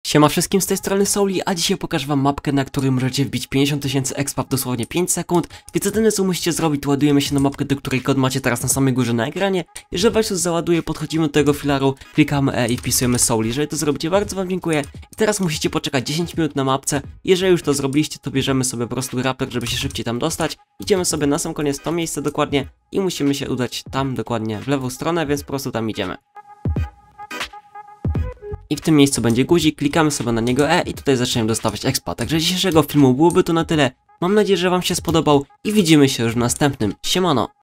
Siema wszystkim, z tej strony Souli, a dzisiaj pokażę wam mapkę, na której możecie wbić 50 000 expa w dosłownie 5 sekund, więc jedyne co musicie zrobić, to ładujemy się na mapkę, do której kod macie teraz na samej górze na ekranie. Jeżeli was już załaduje, podchodzimy do tego filaru, klikamy E i wpisujemy Souli. Jeżeli to zrobicie, bardzo wam dziękuję. I teraz musicie poczekać 10 minut na mapce. Jeżeli już to zrobiliście, to bierzemy sobie po prostu raptor, żeby się szybciej tam dostać. Idziemy sobie na sam koniec to miejsce dokładnie i musimy się udać tam dokładnie w lewą stronę, więc po prostu tam idziemy. I w tym miejscu będzie guzik, klikamy sobie na niego i tutaj zaczniemy dostawać expa. Także dzisiejszego filmu byłoby to na tyle. Mam nadzieję, że wam się spodobał i widzimy się już w następnym. Siemano!